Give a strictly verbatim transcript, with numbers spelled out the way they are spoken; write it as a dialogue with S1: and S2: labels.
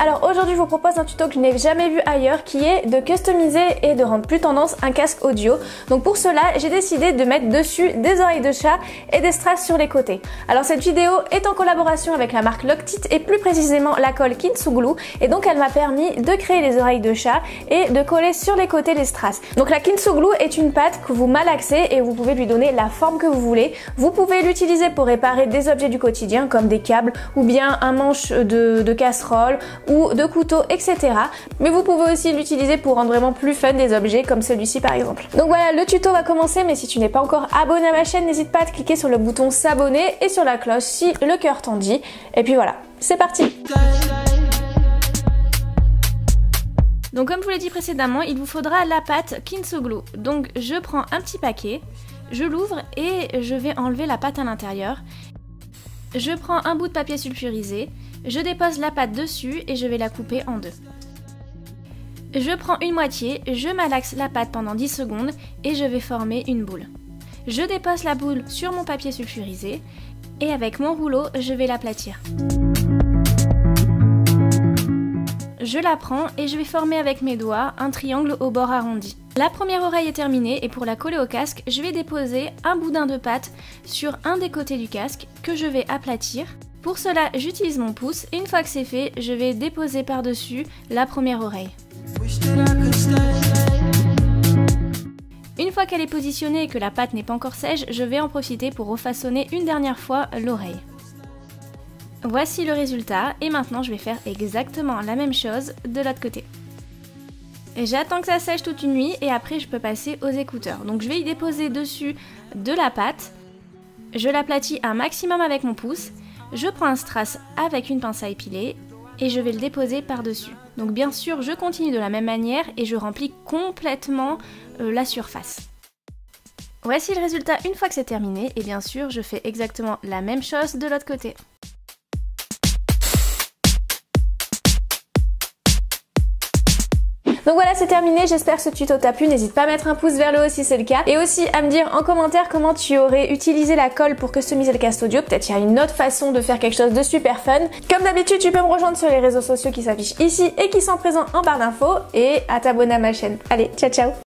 S1: alors aujourd'hui je vous propose un tuto que je n'ai jamais vu ailleurs qui est de customiser et de rendre plus tendance un casque audio. Donc pour cela j'ai décidé de mettre dessus des oreilles de chat et des strass sur les côtés. Alors cette vidéo est en collaboration avec la marque Loctite et plus précisément la colle Kintsuglue, et donc elle m'a permis de créer les oreilles de chat et de coller sur les côtés les strass. Donc la Kintsuglue est une pâte que vous malaxez et vous pouvez lui donner la forme que vous voulez. Vous pouvez l'utiliser pour réparer des objets du quotidien comme des câbles ou bien un manche de, de casserole ou de couteau, et cetera. Mais vous pouvez aussi l'utiliser pour rendre vraiment plus fun des objets comme celui-ci par exemple. Donc voilà, le tuto va commencer, mais si tu n'es pas encore abonné à ma chaîne, n'hésite pas à cliquer sur le bouton s'abonner et sur la cloche si le cœur t'en dit. Et puis voilà, c'est parti! Donc comme je vous l'ai dit précédemment, il vous faudra la pâte Kintsuglue. Donc je prends un petit paquet, je l'ouvre et je vais enlever la pâte à l'intérieur. Je prends un bout de papier sulfurisé, je dépose la pâte dessus et je vais la couper en deux. Je prends une moitié, je malaxe la pâte pendant dix secondes et je vais former une boule. Je dépose la boule sur mon papier sulfurisé et avec mon rouleau, je vais l'aplatir. Je la prends et je vais former avec mes doigts un triangle au bord arrondi. La première oreille est terminée et pour la coller au casque, je vais déposer un boudin de pâte sur un des côtés du casque que je vais aplatir. Pour cela, j'utilise mon pouce et une fois que c'est fait, je vais déposer par-dessus la première oreille. Une fois qu'elle est positionnée et que la pâte n'est pas encore sèche, je vais en profiter pour refaçonner une dernière fois l'oreille. Voici le résultat et maintenant je vais faire exactement la même chose de l'autre côté. J'attends que ça sèche toute une nuit et après je peux passer aux écouteurs. Donc je vais y déposer dessus de la pâte, je l'aplatis un maximum avec mon pouce, je prends un strass avec une pince à épiler et je vais le déposer par-dessus. Donc bien sûr je continue de la même manière et je remplis complètement euh, la surface. Voici le résultat une fois que c'est terminé et bien sûr je fais exactement la même chose de l'autre côté. Donc voilà, c'est terminé, j'espère que ce tuto t'a plu, n'hésite pas à mettre un pouce vers le haut si c'est le cas, et aussi à me dire en commentaire comment tu aurais utilisé la colle pour customiser le casque audio. Peut-être il y a une autre façon de faire quelque chose de super fun. Comme d'habitude, tu peux me rejoindre sur les réseaux sociaux qui s'affichent ici et qui sont présents en barre d'infos, et à t'abonner à ma chaîne. Allez, ciao ciao!